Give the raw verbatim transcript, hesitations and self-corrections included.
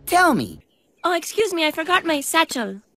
Tell me. Oh, excuse me, I forgot my satchel.